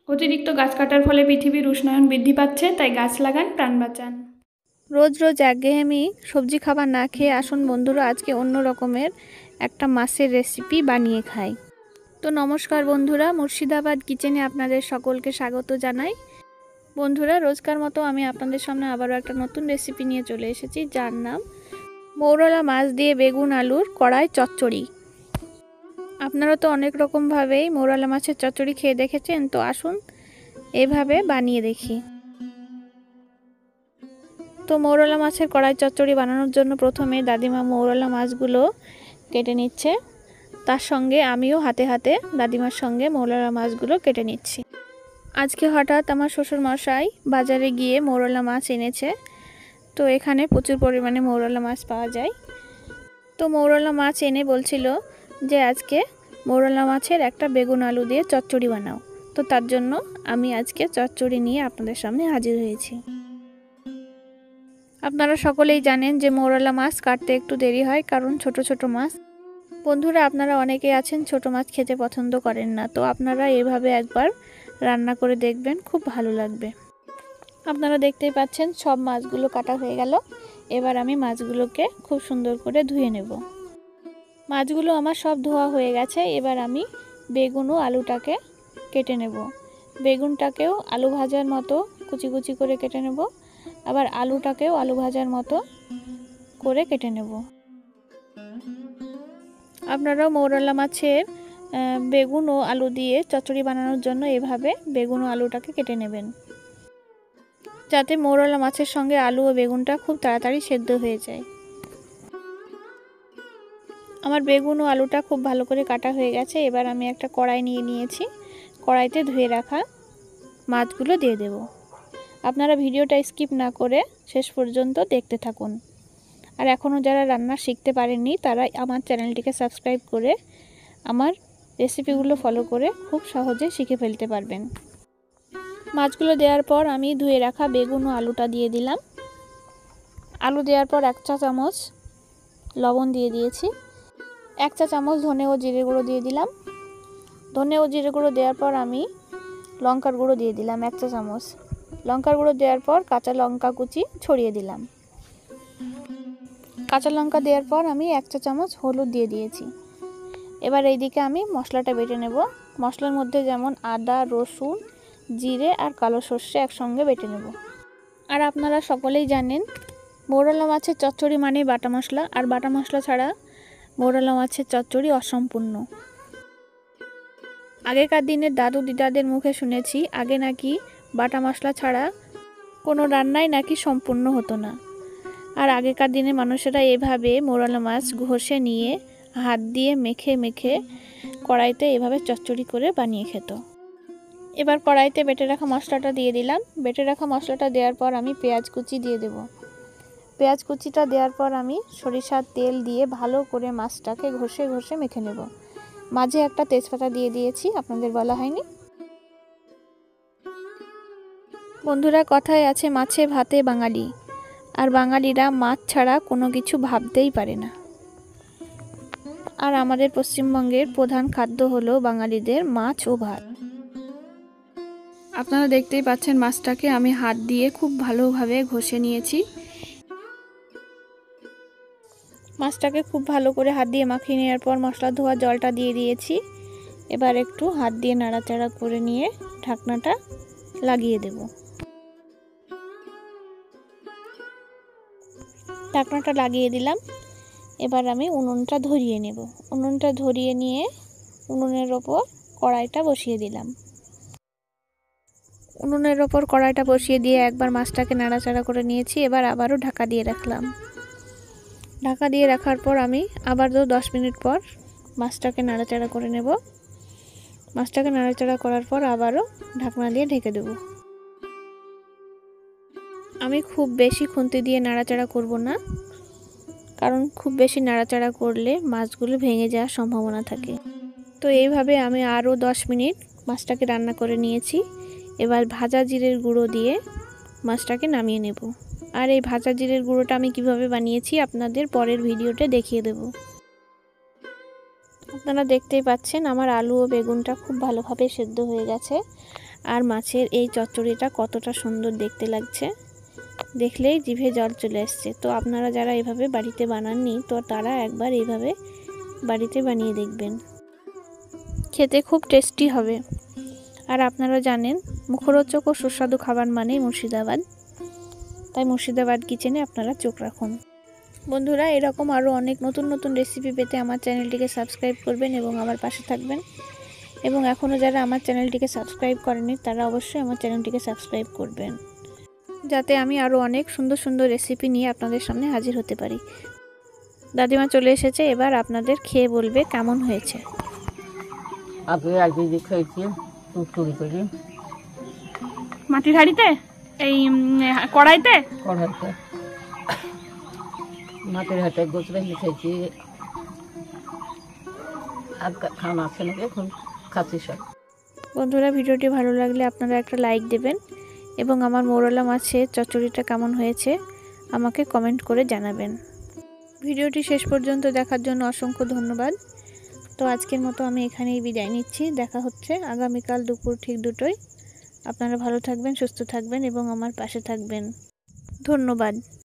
অতিরিক্ত গাছ কাটার ফলে পৃথিবীর উষ্ণায়ন বৃদ্ধি পাচ্ছে, তাই গাছ লাগান, প্রাণ বাঁচান। রোজ রোজ একঘেয়েমি সবজি খাবার না খেয়ে আসুন বন্ধুরা, আজকে অন্য রকমের একটা মাছের রেসিপি বানিয়ে খাই। তো নমস্কার বন্ধুরা, মুর্শিদাবাদ কিচেনে আপনাদের সকলকে স্বাগত জানাই। বন্ধুরা, রোজকার মতো আমি আপনাদের সামনে আবারও একটা নতুন রেসিপি নিয়ে চলে এসেছি, যার নাম মৌরলা মাছ দিয়ে বেগুন আলুর কড়াই চচ্চড়ি। আপনারা তো অনেক রকমভাবেই মৌরলা মাছের চচ্চড়ি খেয়ে দেখেছেন, তো আসুন এভাবে বানিয়ে দেখি। তো মৌরলা মাছের কড়াই চচ্চড়ি বানানোর জন্য প্রথমে দাদিমা মৌরলা মাছগুলো কেটে নিচ্ছে, তার সঙ্গে আমিও হাতে হাতে দাদিমার সঙ্গে মৌরলা মাছগুলো কেটে নিচ্ছি। আজকে হঠাৎ আমার শ্বশুরমশাই বাজারে গিয়ে মৌরলা মাছ এনেছে, তো এখানে প্রচুর পরিমাণে মৌরলা মাছ পাওয়া যায়। তো মৌরলা মাছ এনে বলছিল যে আজকে মৌরলা মাছের একটা বেগুন আলু দিয়ে চচ্চড়ি বানাও। তো তার জন্য আমি আজকে চচ্চড়ি নিয়ে আপনাদের সামনে হাজির হয়েছি। আপনারা সকলেই জানেন যে মৌরলা মাছ কাটতে একটু দেরি হয়, কারণ ছোট ছোট মাছ। বন্ধুরা, আপনারা অনেকেই আছেন ছোট মাছ খেতে পছন্দ করেন না, তো আপনারা এভাবে একবার রান্না করে দেখবেন, খুব ভালো লাগবে। আপনারা দেখতেই পাচ্ছেন সব মাছগুলো কাটা হয়ে গেল। এবার আমি মাছগুলোকে খুব সুন্দর করে ধুয়ে নেব। মাছগুলো আমার সব ধোয়া হয়ে গেছে। এবার আমি বেগুন ও আলুটাকে কেটে নেব। বেগুনটাকেও আলু ভাজার মতো কুচি কুচি করে কেটে নেব, আবার আলুটাকেও আলু ভাজার মতো করে কেটে নেব। আপনারাও মৌরলা মাছের বেগুন ও আলু দিয়ে চচ্চড়ি বানানোর জন্য এভাবে বেগুন ও আলুটাকে কেটে নেবেন, যাতে মৌরলা মাছের সঙ্গে আলু ও বেগুনটা খুব তাড়াতাড়ি সেদ্ধ হয়ে যায়। আমার বেগুন ও আলুটা খুব ভালো করে কাটা হয়ে গেছে। এবার আমি একটা কড়াই নিয়ে নিয়েছি, কড়াইতে ধুয়ে রাখা মাছগুলো দিয়ে দেব। আপনারা ভিডিওটা স্কিপ না করে শেষ পর্যন্ত দেখতে থাকুন। আর এখনও যারা রান্না শিখতে পারেননি তারা আমার চ্যানেলটিকে সাবস্ক্রাইব করে আমার রেসিপিগুলো ফলো করে খুব সহজে শিখে ফেলতে পারবেন। মাছগুলো দেওয়ার পর আমি ধুয়ে রাখা বেগুন ও আলুটা দিয়ে দিলাম। আলু দেওয়ার পর 1 চা চামচ লবণ দিয়ে দিয়েছি। 1 চা চামচ ধনে ও জিরে গুঁড়ো দিয়ে দিলাম। ধনে ও জিরে গুঁড়ো দেওয়ার পর আমি লঙ্কার গুঁড়ো দিয়ে দিলাম 1 চা চামচ। লঙ্কার গুঁড়ো দেওয়ার পর কাঁচা লঙ্কা কুচি ছড়িয়ে দিলাম। কাঁচা লঙ্কা দেওয়ার পর আমি 1 চা চামচ হলুদ দিয়ে দিয়েছি। এবার এইদিকে আমি মশলাটা বেটে নেব। মশলার মধ্যে যেমন আদা, রসুন, জিরে আর কালো সর্ষে একসঙ্গে বেটে নেব। আর আপনারা সকলেই জানেন মৌরলা মাছের চচ্চড়ি মানে বাটা মশলা, আর বাটা মশলা ছাড়া মৌরলা মাছের চচ্চড়ি অসম্পূর্ণ। আগেকার দিনের দাদু দিদাদের মুখে শুনেছি আগে নাকি বাটা মশলা ছাড়া কোনো রান্নাই নাকি সম্পূর্ণ হতো না। আর আগেকার দিনের মানুষেরা এভাবে মৌরলা মাছ ঘষে নিয়ে হাত দিয়ে মেখে মেখে কড়াইতে এভাবে চচ্চড়ি করে বানিয়ে খেত। এবার কড়াইতে বেটে রাখা মশলাটা দিয়ে দিলাম। বেটে রাখা মশলাটা দেওয়ার পর আমি পেঁয়াজ কুচি দিয়ে দেব। পেঁয়াজ কুচিটা দেওয়ার পর আমি সরিষার তেল দিয়ে ভালো করে মাছটাকে ঘষে ঘষে মেখে নেব। মাঝে একটা তেজপাতা দিয়ে দিয়েছি, আপনাদের বলা হয়নি। বন্ধুরা, কথায় আছে মাছে ভাতে বাঙালি, আর বাঙালিরা মাছ ছাড়া কোনো কিছু ভাবতেই পারে না। আর আমাদের পশ্চিমবঙ্গের প্রধান খাদ্য হলো বাঙালিদের মাছ ও ভাত। আপনারা দেখতেই পাচ্ছেন মাছটাকে আমি হাত দিয়ে খুব ভালোভাবে ঘষে নিয়েছি। মাছটাকে খুব ভালো করে হাত দিয়ে মাখিয়ে নেওয়ার পর মশলা ধোয়া জলটা দিয়ে দিয়েছি। এবার একটু হাত দিয়ে নাড়াচাড়া করে নিয়ে ঢাকনাটা লাগিয়ে দেব। ঢাকনাটা লাগিয়ে দিলাম। এবার আমি উনুনটা ধরিয়ে নেব। উনুনটা ধরিয়ে নিয়ে উনুনের ওপর কড়াইটা বসিয়ে দিলাম। উনুনের ওপর কড়াইটা বসিয়ে দিয়ে একবার মাছটাকে নাড়াচাড়া করে নিয়েছি। এবার আবারও ঢাকা দিয়ে রাখলাম। ঢাকা দিয়ে রাখার পর আমি আবারও 10 মিনিট পর মাছটাকে নাড়াচাড়া করে নেব। মাছটাকে নাড়াচাড়া করার পর আবারও ঢাকনা দিয়ে ঢেকে দেব। আমি খুব বেশি খুন্তি দিয়ে নাড়াচাড়া করব না, কারণ খুব বেশি নাড়াচাড়া করলে মাছগুলো ভেঙে যাওয়ার সম্ভাবনা থাকে। তো এইভাবে আমি আরও 10 মিনিট মাছটাকে রান্না করে নিয়েছি। এবার ভাজা জিরের গুঁড়ো দিয়ে মাছটাকে নামিয়ে নেব। আর এই ভাজা জিরের গুঁড়োটা আমি কিভাবে বানিয়েছি আপনাদের পরের ভিডিওতে দেখিয়ে দেব। আপনারা দেখতেই পাচ্ছেন আমার আলু ও বেগুনটা খুব ভালোভাবে সেদ্ধ হয়ে গেছে। আর মাছের এই চচ্চড়িটা কতটা সুন্দর দেখতে লাগছে, দেখলেই জিভে জল চলে আসছে। তো আপনারা যারা এভাবে বাড়িতে বানাননি, তো তারা একবার এইভাবে বাড়িতে বানিয়ে দেখবেন, খেতে খুব টেস্টি হবে। আর আপনারা জানেন মুখরোচক ও সুস্বাদু খাবার মানেই মুর্শিদাবাদ, তাই মুর্শিদাবাদ কিচেনে আপনারা চোখ রাখুন। বন্ধুরা, এরকম আরও অনেক নতুন নতুন রেসিপি পেতে আমার চ্যানেলটিকে সাবস্ক্রাইব করবেন এবং আমার পাশে থাকবেন। এবং এখনও যারা আমার চ্যানেলটিকে সাবস্ক্রাইব করেনি তারা অবশ্যই আমার চ্যানেলটিকে সাবস্ক্রাইব করবেন, যাতে আমি আরও অনেক সুন্দর সুন্দর রেসিপি নিয়ে আপনাদের সামনে হাজির হতে পারি। দাদিমা চলে এসেছে, এবার আপনাদের খেয়ে বলবে কেমন হয়েছে। আগে আগে যে খেয়েছি টুকটুকি করে মাটির হাঁড়িতে, এই কড়াইতে, কড়াইতে মাটির হাতে গোছরা খেয়েছি। আর খাওয়া আছে নাকি এখন খাচ্ছি সব। বন্ধুরা, ভিডিওটি ভালো লাগলে আপনারা একটা লাইক দেবেন এবং আমার মৌরলা মাছের চচ্চড়িটা কেমন হয়েছে আমাকে কমেন্ট করে জানাবেন। ভিডিওটি শেষ পর্যন্ত দেখার জন্য অসংখ্য ধন্যবাদ। তো আজকের মতো আমি এখানেই বিদায় নিচ্ছি। দেখা হচ্ছে আগামীকাল দুপুর ঠিক 2টোয়। আপনারা ভালো থাকবেন, সুস্থ থাকবেন এবং আমার পাশে থাকবেন। ধন্যবাদ।